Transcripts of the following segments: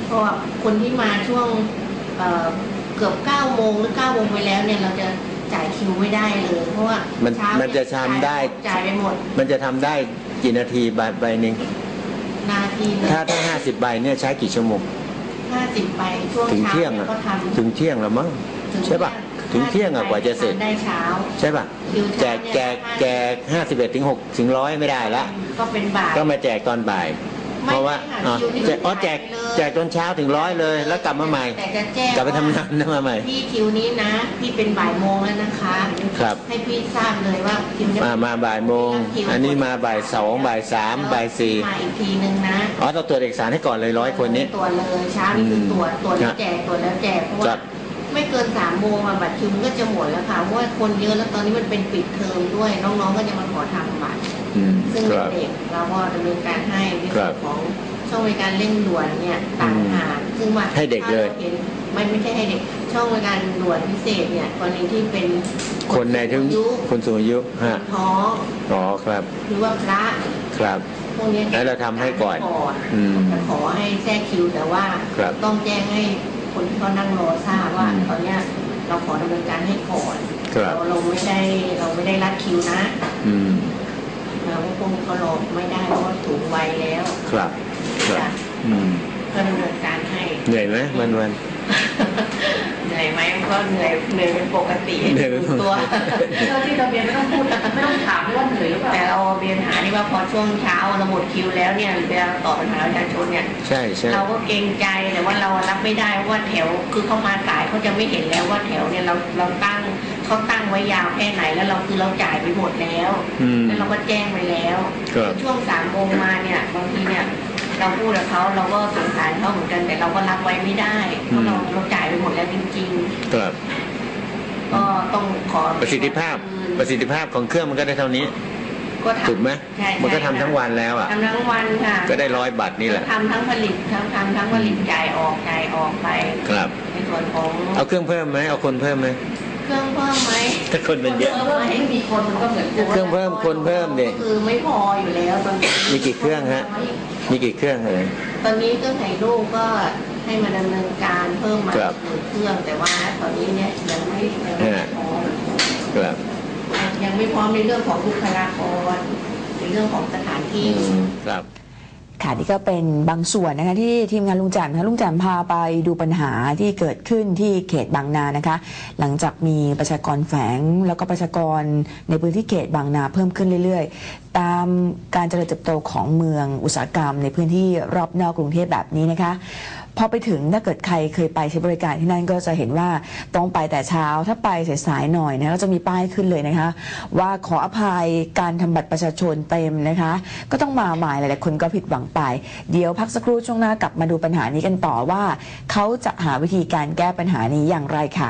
เพราะคนที่มาช่วงเกือบ9 โมงหรือ9 โมงไปแล้วเนี่ยเราจะจ่ายคิวไม่ได้เลยเพราะว่ามันจะทำได้จ่ายไปหมดมันจะทำได้กี่นาทีใบหนึ่งนาทีถ้า50 ใบเนี่ยใช้กี่ชั่วโมง 50 ใบช่วงถึงเที่ยงก็ทำถึงเที่ยงแล้วมั้งใช่ป่ะถึงเที่ยงกว่าจะเสร็จได้เช้าใช่ป่ะแจก51 ถึง 6 ถึง 100ไม่ได้ละก็เป็นบ่ายก็มาแจกตอนบ่ายเพราะว่าแจกตอนเช้าถึง100เลยแล้วกลับมาใหม่แต่จะแจ้งกลับไปทำงานมาใหม่พี่คิวนี้นะพี่เป็นบ่ายโมงแล้วนะคะครับให้พี่ทราบเลยว่าคิวมาบ่ายโมงอันนี้มาบ่าย2 บ่าย3 บ่าย4 มาอีกทีนึงนะต้องตรวจเอกสารให้ก่อนเลย100 คนนี้ตรวจเลยเช้านี่คือตรวจแล้วแจกตรวจแล้วแจกเพราะว่าไม่เกิน3 โมงบัตรคิวก็จะหมดแล้วค่ะเพราะว่าคนเยอะแล้วตอนนี้มันเป็นปิดเทอมด้วยน้องๆก็จะมาขอทำบัตรซึ่งเด็กเราก็ดำเนินการให้ในส่วนของช่องบริการเร่งด่วนเนี่ยต่างหากซึ่งว่าให้เด็กเลยไม่ใช่ให้เด็กช่องบริการด่วนพิเศษเนี่ยกรณีที่เป็นคนในถึงคนสูงอายุท้องครับหรือว่าพระครับพวกนี้แล้วเราทำให้ก่อนจะขอให้แทรกคิวแต่ว่าต้องแจ้งให้คนที่เขานั่งรอทราบว่าตอนนี้เราขอดำเนินการให้ก่อนเราไม่ได้รัดคิวนะเราพวกเขารอไม่ได้เพราะว่าถูกวัยแล้วครับก็ดำเนินการให้เหนื่อยไหมวันเหนื่อยไหมก็เหนื่อยเป็นปกติตัวเราที่เราเรียนไม่ต้องพูดไม่ต้องถามว่าเหนื่อยหรือเปล่าแต่เราเรียนหานี่ว่าพอช่วงเช้าเราหมดคิวแล้วเนี่ยเวลาตอบปัญหาประชาชนเนี่ยใช่เราก็เกรงใจแต่ว่าเรารับไม่ได้ว่าแถวคือเขามาสายเขาจะไม่เห็นแล้วว่าแถวเนี่ยเราตั้งเขาตั้งไว้ยาวแค่ไหนแล้วเราจ่ายไปหมดแล้วแล้วเราก็แจ้งไปแล้วช่วง3 โมงมาเนี่ยบางทีเนี่ยเราพูดกับเขาเราก็สงสารเขาเหมือนกันแต่เราก็รับไว้ไม่ได้เพราะเราจ่ายไปหมดแล้วจริงๆครับก็ต้องขอประสิทธิภาพของเครื่องมันก็ได้เท่านี้ถูกไหมมันก็ทำทั้งวันแล้วทำทั้งวันค่ะก็ได้100 บัตรนี่แหละทำทั้งผลิตทั้งผลิตจ่ายออกไปครับในส่วนของเอาเครื่องเพิ่มไหมเอาคนเพิ่มไหมเครื่องเพิ่มไหมถ้าคนมันเยอะไม่มีคนมันก็เหมือนเครื่องเพิ่มคนเพิ่มเนี่ยคือไม่พออยู่แล้วตอนนี้มีกี่เครื่องฮะมีกี่เครื่องเลยตอนนี้เครื่องถ่ายรูปก็ให้มาดำเนินการเพิ่มมา1 เครื่องแต่ว่าตอนนี้เนี่ยยังไม่พร้อมยังไม่พร้อมในเรื่องของบุคลากรในเรื่องของสถานที่ครับค่ะนี่ก็เป็นบางส่วนนะคะที่ทีมงานลุงแจ่มลุงแจ่มพาไปดูปัญหาที่เกิดขึ้นที่เขตบางนานะคะหลังจากมีประชากรแฝงแล้วก็ประชากรในพื้นที่เขตบางนาเพิ่มขึ้นเรื่อยๆตามการเจริญเติบโตของเมืองอุตสาหกรรมในพื้นที่รอบนอกกรุงเทพแบบนี้นะคะพอไปถึงถ้าเกิดใครเคยไปใช้บริการที่นั่นก็จะเห็นว่าต้องไปแต่เช้าถ้าไปสายๆหน่อยนะก็จะมีป้ายขึ้นเลยนะคะว่าขออภัยการทำบัตรประชาชนเต็มนะคะก็ต้องมาใหม่หลายๆคนก็ผิดหวังไปเดี๋ยวพักสักครู่ช่วงหน้ากลับมาดูปัญหานี้กันต่อว่าเขาจะหาวิธีการแก้ปัญหานี้อย่างไรค่ะ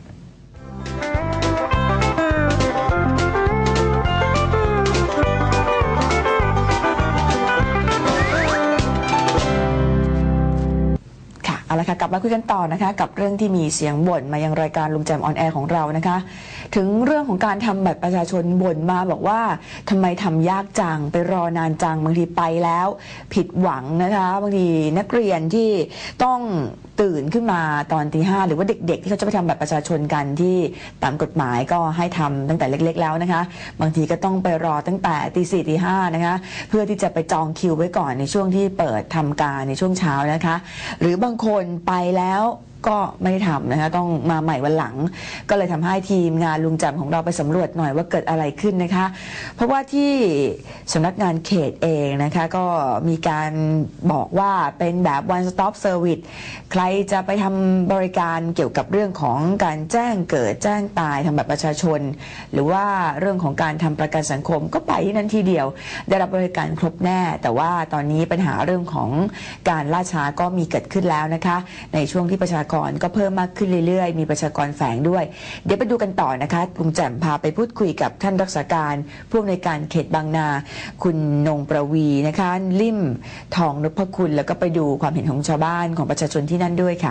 เอาละค่ะกลับมาคุยกันต่อนะคะกับเรื่องที่มีเสียงบ่นมายังรายการลุงแจมออนแอร์ของเรานะคะถึงเรื่องของการทำบัตรประชาชนบ่นมาบอกว่าทำไมทำยากจังไปรอนานจังบางทีไปแล้วผิดหวังนะคะบางทีนักเรียนที่ต้องตื่นขึ้นมาตอนตี 5หรือว่าเด็กๆที่เขาจะไปทำบัตรประชาชนกันที่ตามกฎหมายก็ให้ทำตั้งแต่เล็กๆแล้วนะคะบางทีก็ต้องไปรอตั้งแต่ตี 4 ตี 5นะคะเพื่อที่จะไปจองคิวไว้ก่อนในช่วงที่เปิดทำการในช่วงเช้านะคะหรือบางคนไปแล้วก็ไม่ได้ทำนะคะต้องมาใหม่วันหลังก็เลยทำให้ทีมงานลุงแจ่มของเราไปสำรวจหน่อยว่าเกิดอะไรขึ้นนะคะเพราะว่าที่สำนักงานเขตเองนะคะก็มีการบอกว่าเป็นแบบ one stop service ใครจะไปทำบริการเกี่ยวกับเรื่องของการแจ้งเกิดแจ้งตายทำบัตรประชาชนหรือว่าเรื่องของการทำประกันสังคมก็ไปที่นั่นทีเดียวได้รับบริการครบแน่แต่ว่าตอนนี้ปัญหาเรื่องของการล่าช้าก็มีเกิดขึ้นแล้วนะคะในช่วงที่ประชากรก็เพิ่มมากขึ้นเรื่อยๆมีประชากรแฝงด้วยเดี๋ยวไปดูกันต่อนะคะลุงแจ่มพาไปพูดคุยกับท่านรักษาการผู้อำนวยการเขตบางนาคุณนงประวีนะคะลิ่มทองนพคุณแล้วก็ไปดูความเห็นของชาวบ้านของประชาชนที่นั่นด้วยค่ะ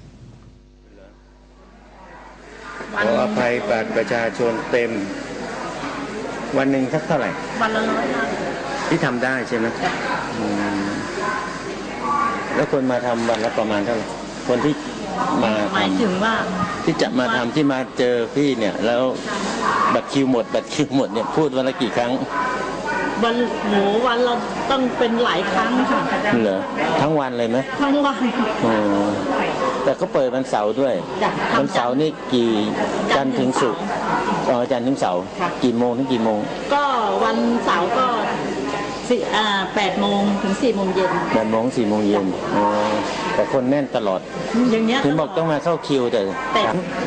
ขออภัยบัตรประชาชนเต็มวันหนึ่งสักเท่าไหร่วันละ100ที่ทำได้ใช่ไหมแล้วคนมาทำวันละประมาณเท่าไหร่คนที่มาหมายทำถึงว่าที่จะมาทำที่มาเจอพี่เนี่ย แล้วบัตรคิวหมดเนี่ยพูดวันละกี่ครั้งวันเราต้องเป็นหลายครั้งค่ะเหรอทั้งวันเลยไหมทั้งวันอ๋อแต่ก็เปิดวันเสาร์ด้วยจ้ะวันเสาร์นี่กี่จันทร์ถึงศุกร์อ๋อจันทร์ถึงเสาร์ค่ะกี่โมงถึงกี่โมงก็วันเสาร์ก็8 โมงถึง 4 โมงเย็น 8 โมง 4 โมงเย็นอ๋อแต่คนแน่นตลอดอย่างเงี้ยถึงบอกต้องมาเข้าคิวแต่แต่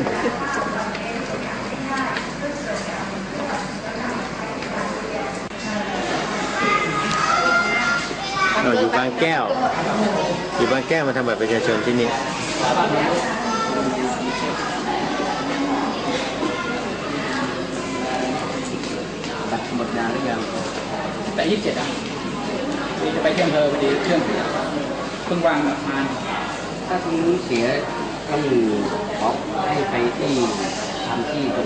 เราอยู่บางแก้ว อยู่บางแก้วมาทำบัตรประชาชนที่นี่บัตรหมดนานหรือยังแต่27อ่ะจะไปที่อำเภอพอดีเครื่องเสียเพิ่งวางแบบมาถ้าตรงนี้เสียต้องขอให้ไปที่ทำที่ตรง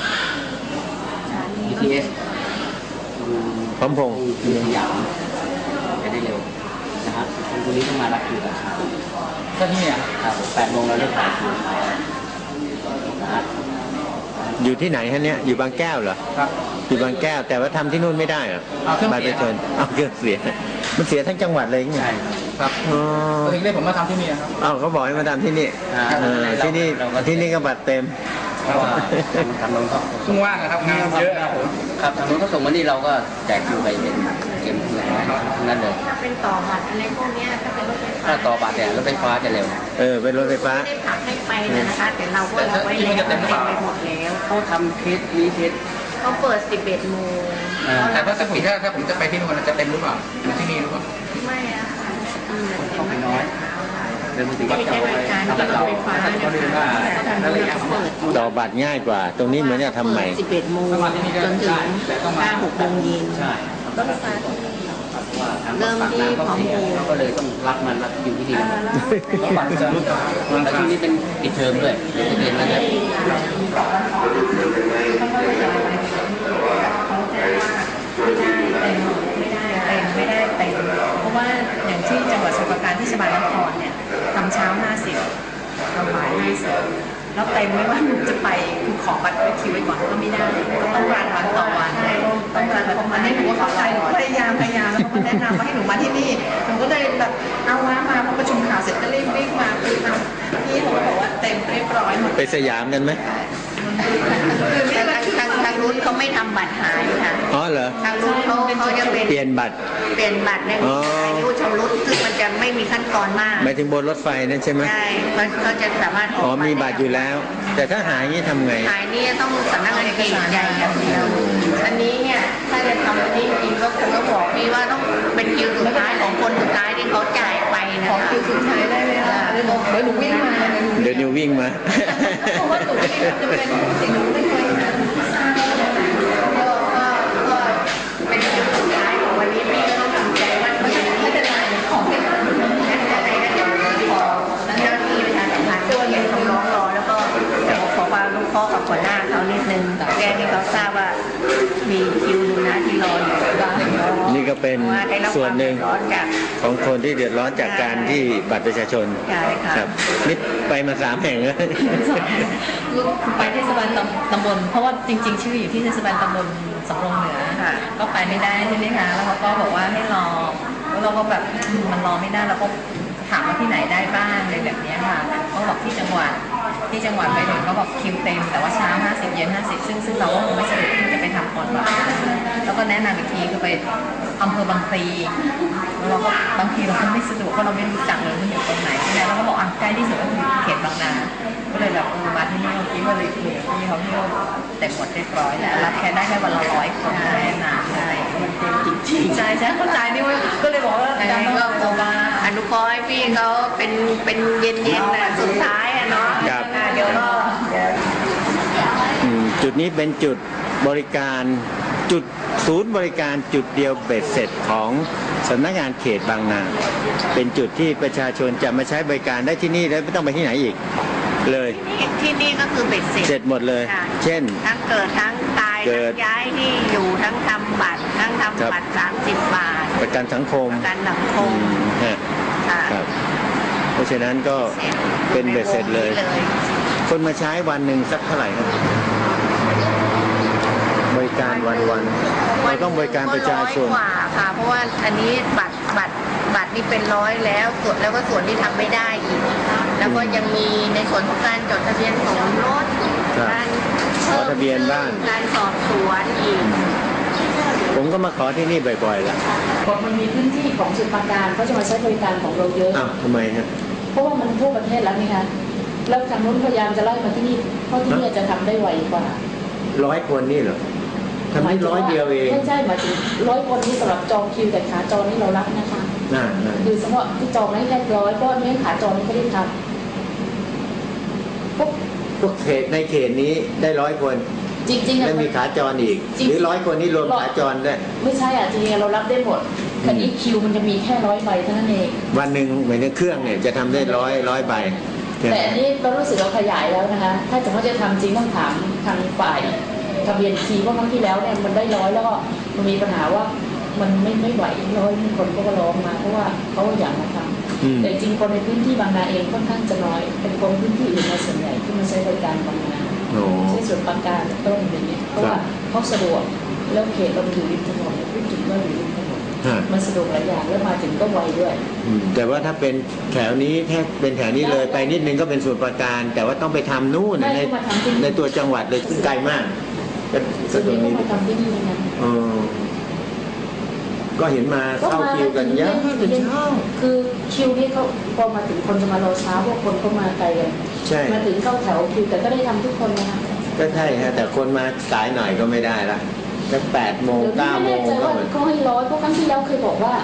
BTS ตรงพร้อมพงษ์ที่สยามจะได้เร็วนะครับคนคนนี้ต้องมารับคิวแต่เช้าก็ที่เนี่ยครับ8 โมงเราเริ่มขายคิวนะครับอยู่ที่ไหนฮะเนี่ยอยู่บางแก้วเหรอครับอยู่บางแก้วแต่ว่าทำที่นู่นไม่ได้เหรอเอาเครื่องบัตรเสีปยระชาชนเอาเครื่องเสียมันเสียทั้งจังหวัดเลยไงใช่ครับอ๋อก็ถึงได้ผมมาทำที่นี่ครับเอาเขาบอกให้มาทำที่นี่ครับที่นี่ที่นี่ก็บัตรเต็มเพราะว่าทางโน้นเขาเพิ่งว่างนะครับงานเยอะครับผมครับทางโน้นเขาส่งมานี่เราก็แจกคิวไปเป็นเกมที่ไหนทั้งนั้นเลยถ้าเป็นต่อบัตรอะไรพวกเนี้ยถ้าเป็นรถไฟฟ้าถ้าต่อบัตรเนี่ยรถไฟฟ้าจะเร็วเป็นรถไฟฟ้าไม่ได้ผลักให้ไปนะคะแต่เราก็รับไว้แล้วเต็มไปหมดแล้วเขาทำเคสนี้เคสเขาเปิด 11 โมงแต่ว่าถ้าผมจะไปที่นู่นจะเต็มหรือเปล่าเหมือนที่นี่หรือเปล่าไม่อะค่ะต้องไปน้อยเดินมาถึงไม่ใช้บริการที่รถไฟฟ้านะคะเขาทำเวลาเขาเปิดต่อบัตรง่ายกว่า ตรงนี้เหมือนจะทำใหม่ 11 โมงจนถึง5 6 โมงเย็นใช่รถไฟฟ้าที่นี่เริ่มที่พร้อมโมงก็เลยต้องรับมันรับอยู่ที่นี่แล้วบัตรจะแล้วที่นี่เป็นปิดเทอมด้วยเด็กเรียนแล้วเนี่ยไม่ได้เต็มเพราะว่าอย่างที่จังหวัดสมุทรปราการที่สบายนครเนี่ยทำเช้า 50ทำบ่าย 50แล้วเต็มไม่ว่าหนูจะไปคือขอบัตรไว้คิวไว้ก่อนก็ไม่ได้ก็ต้องรันวันต่อวันต้องรันวันต่อวันให้หนูว่าเข้าใจหนูพยายามแล้วเขาก็แนะนำว่าให้หนูมาที่นี่หนูก็เลยแบบเอามาพอประชุมข่าวเสร็จก็รีบวิ่งมาคือพี่เขาก็บอกว่าเต็มเรียบร้อยหมดไปสยามกันไหมทางรุ่นเขาไม่ทำบัตรหายค่ะอ๋อเหรอทางรุ่นเขาจะเป็นเปลี่ยนบัตรเปลี่ยนบัตรเนี่ยอ๋ออายุชำรุดซึ่งมันจะไม่มีขั้นตอนมากหมายถึงบนรถไฟนั่นใช่ไหมใช่เขาจะสามารถออกอ๋อมีบัตรอยู่แล้ว แต่ถ้าหายนี่ทำไงหายนี่ต้องสำนักงานเขตใหญ่อย่างเดียว อันนี้เนี่ยถ้าจะทำอันนี้จริงก็คงต้องบอกพี่ว่าต้องเป็นคิวสุดท้ายของคนสุดท้ายที่เขาจ่ายไปนะคะคิวสุดท้ายได้ไหมล่ะเดี๋ยวหนูวิ่งมาเดี๋ยวนิววิ่งมาเพราะว่าหนูไม่ได้จะเป็นสิ่งหนูไม่เคยทราบก็เป็นคิวสุดท้ายของวันนี้พี่ก็ต้องทำใจว่าไม่เป็นไรของเป็นอะไรก็เดี๋ยวขอเจ้าหน้าที่ประชาสัมพันธ์เขียนคำร้องรอแล้วก็ขอความรู้ข้อกับหัวหน้าเขานิดนึงแจ้งให้เขาทราบว่ามีคิวนะที่รออยู่บ้างนี่ก็เป็นส่วนหนึ่งร้อนจากของคนที่เดือดร้อนจากการที่บัตรประชาชนใช่ค่ะครับนี่ไปมา3 แห่งแล้วลูกไปเทศบาลตำบลเพราะว่าจริงๆชื่ออยู่ที่เทศบาลตำบลสำโรงเหนือค่ะก็ไปไม่ได้ใช่ไหมคะแล้วเขาก็บอกว่าให้รอแล้วเราก็แบบมันรอไม่ได้เราก็ถามว่าที่ไหนได้บ้างอะไรแบบเนี้ยค่ะเขาบอกที่จังหวัดไปถึงเขาบอกคิวเต็มแต่ว่าเช้า50เย็น50ซึ่งเราก็คงไม่สะดวกที่จะไปทำก่อนบ่ายแล้วก็แนะนำอีกทีคือไปอำเภอบางพลีแล้วเราก็บางทีเราก็ไม่สะดวกเพราะเราไม่รู้จักเลยมันอยู่ตรงไหนใช่ไหมแล้วก็บอกใกล้ที่สุดก็คือเขตบางนาก็เลยแบบมาที่นี่เมื่อกี้ก็เลยคุยกับพี่เขาที่เต็มหมดเรียบร้อยแล้วรับแค่ได้แค่วันละ100 คนแค่นั้นใช่มันเต็มจริงๆใช่เข้าใจนี่ว่าก็เลยบอกว่าอันนี้ก็คงอนุเคราะห์ให้พี่เขาเป็นเย็นๆนะสุดท้ายอะเนาะครับเดี๋ยวก็จุดนี้เป็นจุดบริการจุดศูนย์บริการจุดเดียวเบ็ดเสร็จของสำนักงานเขตบางนา เป็นจุดที่ประชาชนจะมาใช้บริการได้ที่นี่แล้วไม่ต้องไปที่ไหนอีกเลยที่นี่ก็คือเบ็ดเสร็จเสร็จหมดเลยค่ะเช่นทั้งเกิดทั้งตายเกิทั้ดงย้ายที่อยู่ทั้งทำบัตรทั้งทำบัตร30 บาทประกันสังคมประกันสังคอืมมฮะค่ะครับ เพราะฉะนั้นก็เป็นเบ็ดเสร็จเลย คนมาใช้วันหนึ่งสักเท่าไหร่ครับบริการวันเราต้องบริการประชาชน 100 กว่าค่ะ เพราะว่าอันนี้บัตรนี่เป็น100แล้วก็ส่วนที่ทำไม่ได้อีก แล้วก็ยังมีในส่วนของการจดทะเบียนสมรสครับการขอทะเบียนบ้านการสอบสวนอีกผมก็มาขอที่นี่บ่อยๆละบอกมันมีพื้นที่ของสมุทรปราการเขาจะมาใช้บริการของเราเยอะอ้าวทำไมฮะเพราะว่ามันทั่วประเทศแล้วนี่คะแล้วทางนู้นพยายามจะไล่มาที่นี่เพราะที่นี่จะทำได้ไวกว่า 100 คนนี่เหรอทำได้100 เดียวเองไม่ใช่หมายถึง100 คนนี่สำหรับจองคิวแต่ขาจรนี่เรารับนะคะน่าคือสมมติที่จองได้แค่100เพราะไม่ขาจรนี่ไม่ได้ทำพวกพวกเขตในเขตนี้ได้100 คนจริงๆอะแล้วมีขาจรอีก หรือ 100 คนนี่รวมขาจรด้วยไม่ใช่อ่ะจริงๆเรารับได้หมดคันนี้คิวมันจะมีแค่100 ใบเท่านั้นเองวันหนึ่งเหมือนเครื่องเนี่ยจะทำได้ร้อยใบใช่ไหมแต่อันนี้เรารู้สึกเราขยายแล้วนะคะ ถ้าจะเขาจะทำจริงต้องถามทางฝ่ายทะเบียนทีว่าครั้งที่แล้วเนี่ยมันได้100แล้วก็มันมีปัญหาว่ามันไม่ไหว100คนก็ร้องมาเพราะว่าเขาอยากมาทำแต่จริงคนในพื้นที่บางนาเองค่อนข้างจะน้อยเป็นคนพื้นที่อื่นมาส่วนใหญ่ที่มาใช้บริการบางนาโอ้ใช้ส่วนปราการต้นอย่างเงี้ยเพราะว่าเขาสะดวกแล้วเขตเราอยู่ริมถนนพูดถึงว่าอยู่ริมถนนฮะมันสะดวกหลายอย่างแล้วมาถึงก็ไวด้วยแต่ว่าถ้าเป็นแถวนี้แค่เป็นแถวนี้เลยไปนิดนึงก็เป็นส่วนประการ แต่ว่าต้องไปทำนู่นไม่ในต้องมาทำที่นี่ในตัวจังหวัดเลยซึ่งไกลมากก็ส่วนตรนี้งก็นี้มาทำที่นี่นะเออก็เห็นมาเข้าคิวกันเยอะเป็นเช้าคือคิวนี่เขาพอมาถึงคนจะมารอช้าพวกคนก็มาไกลกันใช่มาถึงเข้าแถวคิวแต่ก็ได้ทำทุกคนนะคะก็ใช่ฮะแต่คนมาสายหน่อยก็ไม่ได้ละสัก8 โมงเดี๋ยวนี้ 9 โมไม่แน่งใจก็ว่าเหมือนเขาให้100เพราะครั้งที่แล้วเคยบอกว่า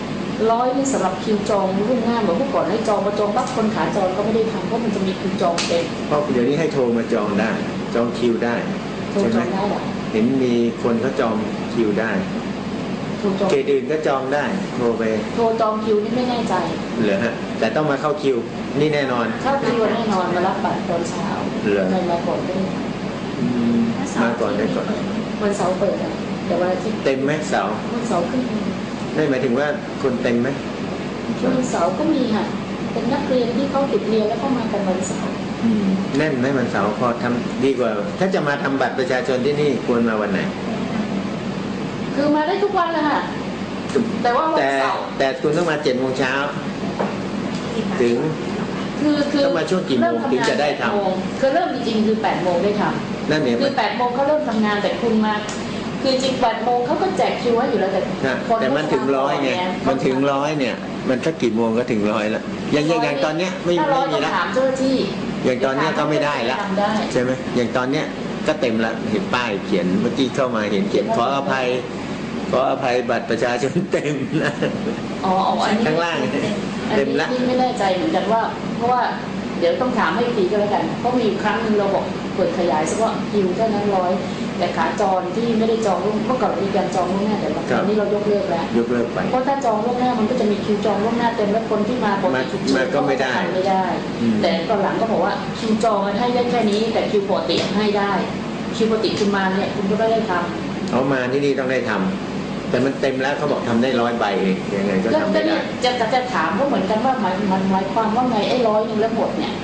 100นี่สำหรับคิวจองล่วงหน้าเหมือนเมื่อก่อนให้จองมาจองปั๊บคนขาจรก็ไม่ได้ทำเพราะมันจะมีคิวจองเต็มเพราะเดี๋ยวนี้ให้โทรมาจองได้ จองคิวได้โทรใช่จไหมองได้เหรอเห็นมีคนเขาจองคิวได้โทรจองเขตอื่นก็จองได้โทรไปโทรจองคิวนี่ไม่แน่ใจเหรอฮะแต่ต้องมาเข้าคิวนี่แน่นอนเข้าคิวแน่นอนมารับบัตรตอนเช้าเหรอไม่มาก่อนได้มาก่อนได้ก่อนวันเสาร์เปิดอะแต่วันอาทิตย์เต็มไหมเสาร์วันเสาร์ขึ้นได้หมายถึงว่าคนเต็มไหมวันเสาร์ก็มีค่ะเป็นนักเรียนที่เขาติดเรียนแล้วก็มากันวันเสาร์แน่นไหมวันเสาร์พอทำดีกว่า ถ้าจะมาทำบัตรประชาชนที่นี่ควรมาวันไหนคือมาได้ทุกวันเลยค่ะ แต่ว่าวันแต่เสาร์แต่คุณต้องมา7 โมงเช้าถึงคือต้องมาช่วงกี่โมงถึงจะได้ทำ 8 โมงคือเริ่มจริงๆคือ8 โมงได้ทนั่นเนี่ยำคือ8 โมงเขาเริ่มทำงานแต่คุณมา คือจริง8 โมงเขาก็แจกคิวไว้อยู่แล้วแต่แต่มันถึง100ไงมันถึง100เนี่ย มันสักกี่โมงก็ถึง100แล้วอย่างตอนเนี้ยไม่ถ้าร้อยมีต้องละถามเจ้าหน้าที่อย่างตอนเนี้ยก็ไม่ได้ละทำได้ใช่ไหมอย่างตอนเนี้ยก็เต็มละเห็นป้ายเขียนเมื่อกี้เข้ามาเห็นเขียนขออภัยบัตรประชาชนเต็มนะอ๋ออันนี้ข้างล่างอันเต็มนี้ละที่ไม่แน่ใจเหมือนกันว่า เพราะว่าเดี๋ยวต้องถามให้อีกทีก็แล้วกันเพราะมีอยู่ครั้งหนึงเราบอกเปิดขยายเฉพาะคิวแค่นั้น100แต่ขาจรที่ไม่ได้จองล่วงเมื่อก่อนมีการจองล่วงหน้าแต่ว่าตอนนี้เรายกเลิกแล้วยกเลิกไปเพราะถ้าจองล่วงหน้ามันก็จะมีคิวจองล่วงหน้าเต็มแล้วคนที่มาปกติฉุกเฉินมาก็ไม่ได้ทำไม่ได้ แต่ตอนหลังก็บอกว่าคิวจองมันให้ได้แค่นี้ แต่คิวปกติให้ได้คิวปกติคุณมาเนี่ยคุณก็ไม่ได้ทำเขามาที่นี่ต้องได้ทำแต่มันเต็มแล้วเขาบอกทำได้100 ใบเองยังไงก็ก็ทำไม่ได้เนี่ยจะถามก็เหมือนกันว่าหมายความว่าไงไอ้100นึงแล้วหมดเนี่ย